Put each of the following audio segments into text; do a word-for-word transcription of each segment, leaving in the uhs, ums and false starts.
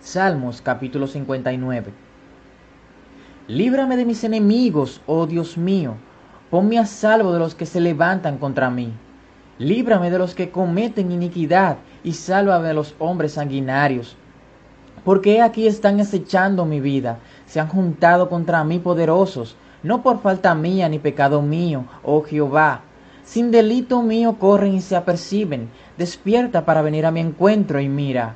Salmos capítulo cincuenta y nueve. Líbrame de mis enemigos, oh Dios mío, ponme a salvo de los que se levantan contra mí. Líbrame de los que cometen iniquidad y sálvame de los hombres sanguinarios. Porque he aquí están acechando mi vida, se han juntado contra mí poderosos, no por falta mía ni pecado mío, oh Jehová. Sin delito mío corren y se aperciben, despierta para venir a mi encuentro y mira.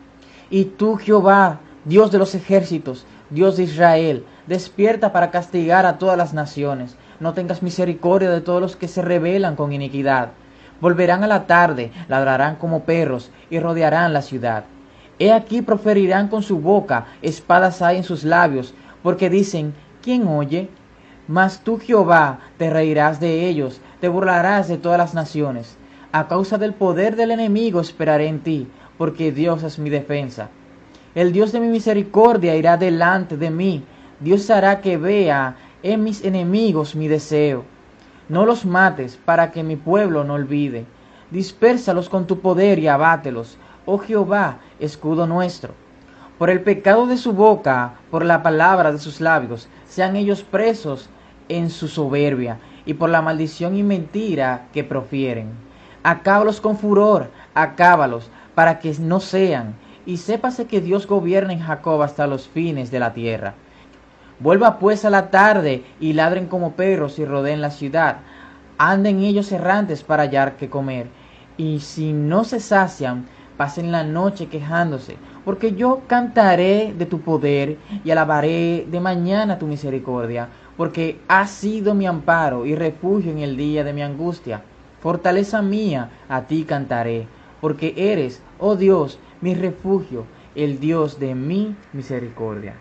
Y tú, Jehová, Dios de los ejércitos, Dios de Israel, despierta para castigar a todas las naciones. No tengas misericordia de todos los que se rebelan con iniquidad. Volverán a la tarde, ladrarán como perros y rodearán la ciudad. He aquí proferirán con su boca, espadas hay en sus labios, porque dicen, ¿quién oye? Mas tú, Jehová, te reirás de ellos, te burlarás de todas las naciones. A causa del poder del enemigo esperaré en ti, porque Dios es mi defensa. El Dios de mi misericordia irá delante de mí. Dios hará que vea en mis enemigos mi deseo. No los mates para que mi pueblo no olvide. Dispérsalos con tu poder y abátelos, oh Jehová, escudo nuestro. Por el pecado de su boca, por la palabra de sus labios, sean ellos presos en su soberbia, y por la maldición y mentira que profieren. Acábalos con furor, acábalos, para que no sean, y sépase que Dios gobierna en Jacob hasta los fines de la tierra. Vuelva pues a la tarde, y ladren como perros y rodeen la ciudad. Anden ellos errantes para hallar que comer, y si no se sacian, pasen la noche quejándose, porque yo cantaré de tu poder y alabaré de mañana tu misericordia, porque has sido mi amparo y refugio en el día de mi angustia. Fortaleza mía, a ti cantaré, porque eres, oh Dios, mi refugio, el Dios de mi misericordia.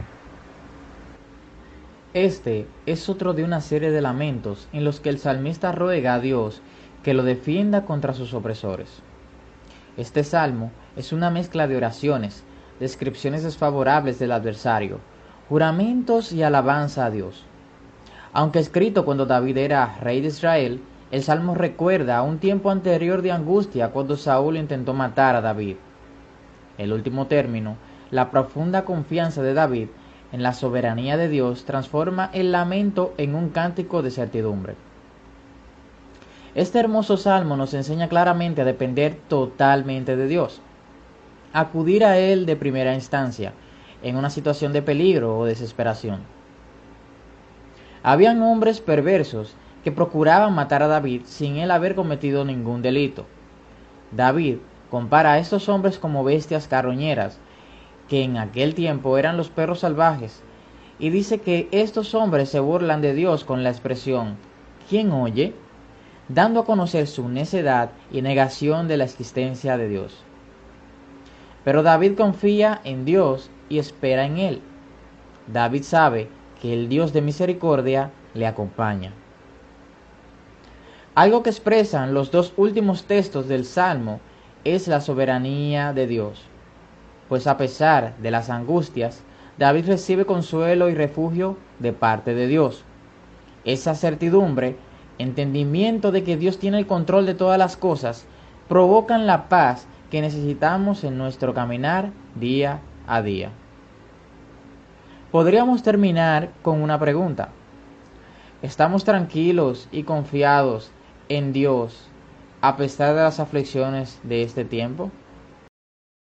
Este es otro de una serie de lamentos en los que el salmista ruega a Dios que lo defienda contra sus opresores. Este salmo es una mezcla de oraciones, descripciones desfavorables del adversario, juramentos y alabanza a Dios. Aunque escrito cuando David era rey de Israel, el salmo recuerda a un tiempo anterior de angustia cuando Saúl intentó matar a David. El último término, la profunda confianza de David en la soberanía de Dios, transforma el lamento en un cántico de certidumbre. Este hermoso salmo nos enseña claramente a depender totalmente de Dios, acudir a Él de primera instancia en una situación de peligro o desesperación. Habían hombres perversos que procuraban matar a David sin él haber cometido ningún delito. David compara a estos hombres como bestias carroñeras, que en aquel tiempo eran los perros salvajes, y dice que estos hombres se burlan de Dios con la expresión ¿quién oye?, dando a conocer su necedad y negación de la existencia de Dios. Pero David confía en Dios y espera en Él. David sabe que el Dios de misericordia le acompaña. Algo que expresan los dos últimos textos del Salmo es la soberanía de Dios, pues a pesar de las angustias, David recibe consuelo y refugio de parte de Dios. Esa certidumbre, entendimiento de que Dios tiene el control de todas las cosas, provocan la paz que necesitamos en nuestro caminar día a día. Podríamos terminar con una pregunta. ¿Estamos tranquilos y confiados en Dios a pesar de las aflicciones de este tiempo?